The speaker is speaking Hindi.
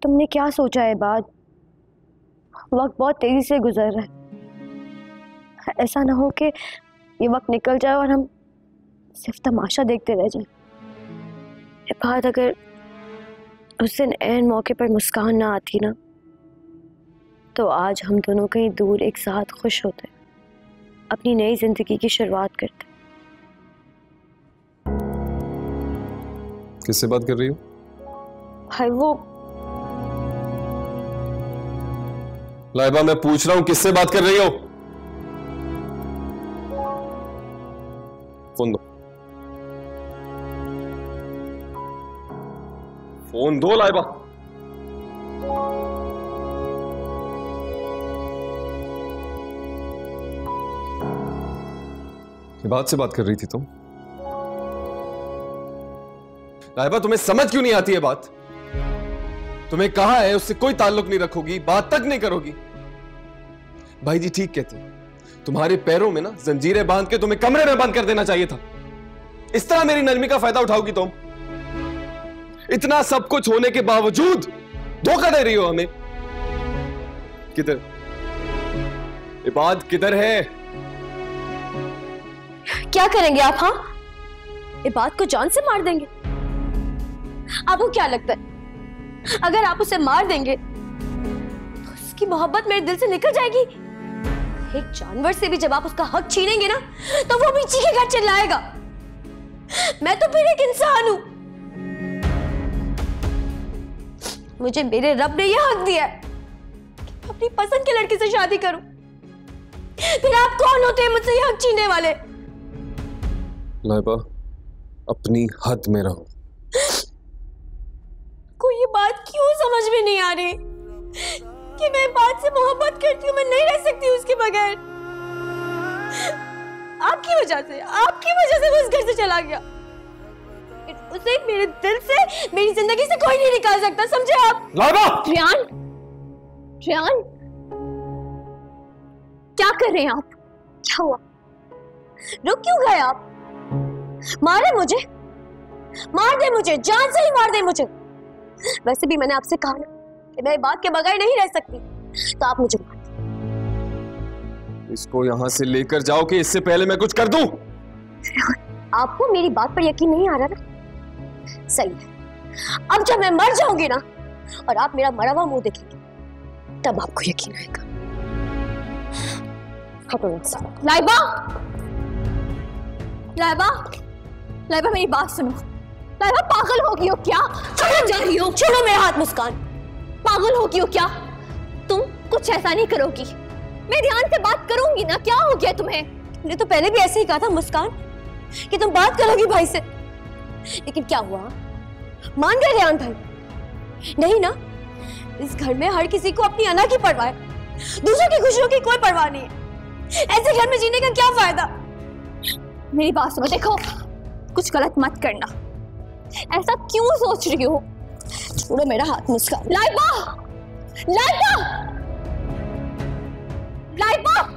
तुमने क्या सोचा है बात? वक्त बहुत तेजी से गुजर रहा है। ऐसा ना हो कि ये वक्त निकल जाए और हम सिर्फ तमाशा देखते रह जाएं। ये बात अगर उस दिन ऐन मौके पर मुस्कान ना आती ना, तो आज हम दोनों कहीं दूर एक साथ खुश होते, अपनी नई जिंदगी की शुरुआत करते। किससे बात कर रही हो? भाई वो लाइबा, मैं पूछ रहा हूं किससे बात कर रही हो? फोन दो, फोन दो लाइबा। ये बात से बात कर रही थी तुम? लाइबा, तुम्हें समझ क्यों नहीं आती है बात? तुम्हें कहा है उससे कोई ताल्लुक नहीं रखोगी, बात तक नहीं करोगी। भाई जी ठीक कहते हैं, तुम्हारे पैरों में ना जंजीरें बांध के तुम्हें कमरे में बंद कर देना चाहिए था। इस तरह मेरी नरमी का फायदा उठाओगी तुम? इतना सब कुछ होने के बावजूद धोखा दे रही हो हमें। किधर इबाद, किधर है? क्या करेंगे आप? हाँ, इबाद को जान से मार देंगे? आपको क्या लगता है अगर आप उसे मार देंगे तो उसकी मोहब्बत मेरे दिल से निकल जाएगी? एक जानवर से भी जब आप उसका हक छीनेंगे ना, तो वो भी चीखेगा, चिल्लाएगा। मैं तो फिर एक इंसान हूं। मुझे मेरे रब ने यह हक दिया है कि अपनी पसंद के लड़के से शादी करूं। फिर आप कौन होते हैं मुझसे यह हक छीनने वाले? लाइबा, अपनी हद में रहो। को ये बात क्यों समझ में नहीं आ रही कि मैं बात से मोहब्बत करती हूँ, मैं नहीं रह सकती उसके बगैर। आपकी वजह से वो इस घर से चला गया। उसे मेरे दिल से, मेरी जिंदगी से कोई नहीं निकाल सकता, समझे आप? लाइबा! रियान, क्या कर रहे हैं आप? क्या हुआ? रुक क्यों गए आप? मार दे मुझे, जान से ही मार दे मुझे। वैसे भी मैंने आपसे कहा ना कि मैं बात के बगैर नहीं रह सकती, तो आप मुझे मार दो। इसको यहां से लेकर जाओ कि इससे पहले मैं कुछ कर दूं। आपको मेरी बात पर यकीन नहीं आ रहा ना? सही है, अब जब मैं मर जाऊंगी ना और आप मेरा मरा हुआ मुंह देखेंगे, तब आपको यकीन आएगा। लाइबा, मेरी बात सुनो। लाइबा, पागल हो गई हो क्या? कहाँ जा रही हो? छोड़ो मेरा हाथ। मुस्कान, पागल हो गई हो क्या? तुम कुछ ऐसा नहीं करोगी। मैं ध्यान से बात करूंगी ना। क्या हो गया तुम्हें? तुमने तो पहले भी ऐसे ही कहा था मुस्कान कि तुम बात करोगी भाई से, लेकिन क्या हुआ? मान गए रेहान भाई? नहीं ना। इस घर में हर किसी को अपनी अना की परवाह है, दूसरों की खुशियों की कोई परवाह नहीं है। ऐसे घर में जीने का क्या फायदा? मेरी बात सुनो, देखो कुछ गलत मत करना। ऐसा क्यों सोच रही हो? छोड़ो मेरा हाथ मुस्कान। लाइबा!